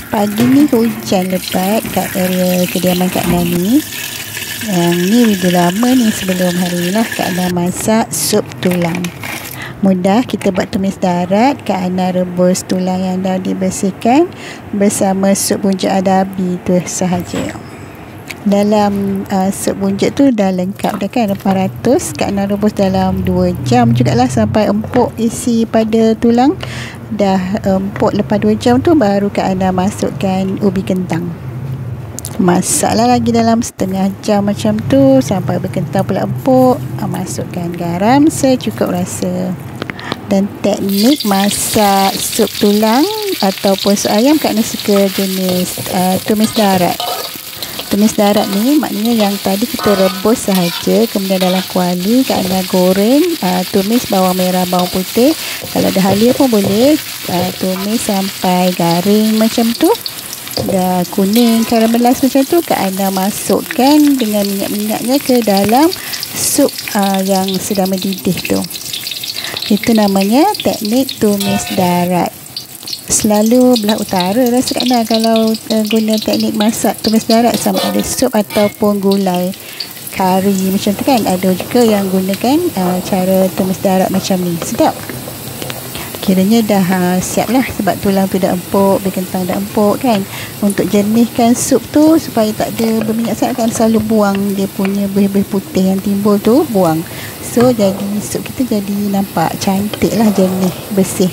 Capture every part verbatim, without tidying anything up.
Pagi ni hujan lebat kat area kediaman Kak Nani. Yang ni video lama ni, sebelum hari ni lah Kak Ana masak sup tulang. Mudah, kita buat tumis darat. Kak Ana rebus tulang yang dah dibersihkan bersama sup buncit adabi tu sahaja. Dalam uh, sup buncit tu dah lengkap dah kan, lapan ratus. Kak Ana rebus dalam dua jam jugalah sampai empuk isi pada tulang. Dah empuk lepas dua jam tu, baru Kak Ana masukkan ubi kentang. Masaklah lagi dalam setengah jam macam tu sampai ubi kentang pula empuk. Masukkan garam secukup rasa. Dan teknik masak sup tulang ataupun sup ayam, Kak Ana suka jenis uh, tumis darat. Tumis darat ni maknanya yang tadi kita rebus sahaja, kemudian dalam kuali Kak Ana goreng, uh, tumis bawang merah, bawang putih. Kalau dah halia pun boleh, uh, tumis sampai garing macam tu. Dah kuning karamelis macam tu, Kak Ana masukkan dengan minyak-minyaknya ke dalam sup uh, yang sedang mendidih tu. Itu namanya teknik tumis darat. Selalu belah utara rasa Kak Ana kalau uh, guna teknik masak tumis darat, sama ada sup ataupun gulai kari macam tu kan. Ada juga yang gunakan uh, cara tumis darat macam ni. Sedap. Kiranya dah uh, siap lah, sebab tulang tu dah empuk, ubi kentang dah empuk kan. Untuk jernihkan sup tu supaya tak ada berminyak sangat kan, selalu buang dia punya buih-buih putih yang timbul tu, buang. So jadi sup kita jadi nampak cantik lah, jernih, bersih.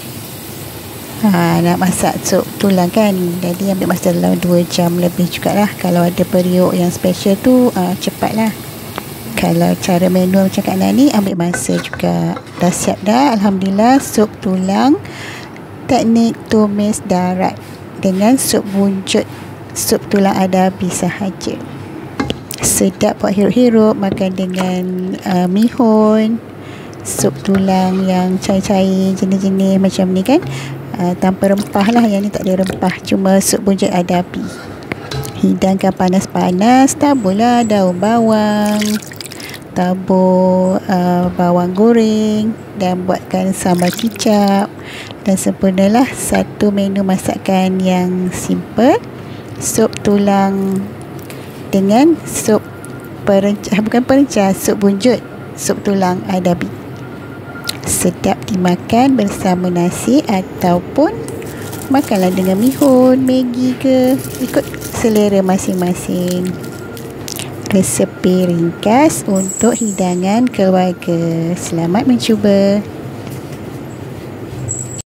Ha, nak masak sup tulang kan, jadi ambil masa dalam dua jam lebih jugalah. Kalau ada periuk yang special tu, uh, cepat lah. Kalau cara manual macam Kak Ana ni, ambil masa juga. Dah siap dah, Alhamdulillah, sup tulang teknik tumis darat dengan sup buncit sup tulang adabi sahaja. Sedap buat hirup-hirup, makan dengan uh, mihun, sup tulang yang cair-cair jenis-jenis macam ni kan. Uh, tanpa rempah lah, yang ni tak ada rempah, cuma sup buncit adabi. Hidangkan panas-panas, taburlah daun bawang, tabur uh, bawang goreng dan buatkan sambal kicap. Dan sempurnalah satu menu masakan yang simple, sup tulang dengan sup perencah, bukan perencah, sup buncit sup tulang adabi. Sedap dimakan bersama nasi ataupun makanlah dengan mihun, Maggi ke, ikut selera masing-masing. Resepi ringkas untuk hidangan keluarga. Selamat mencuba.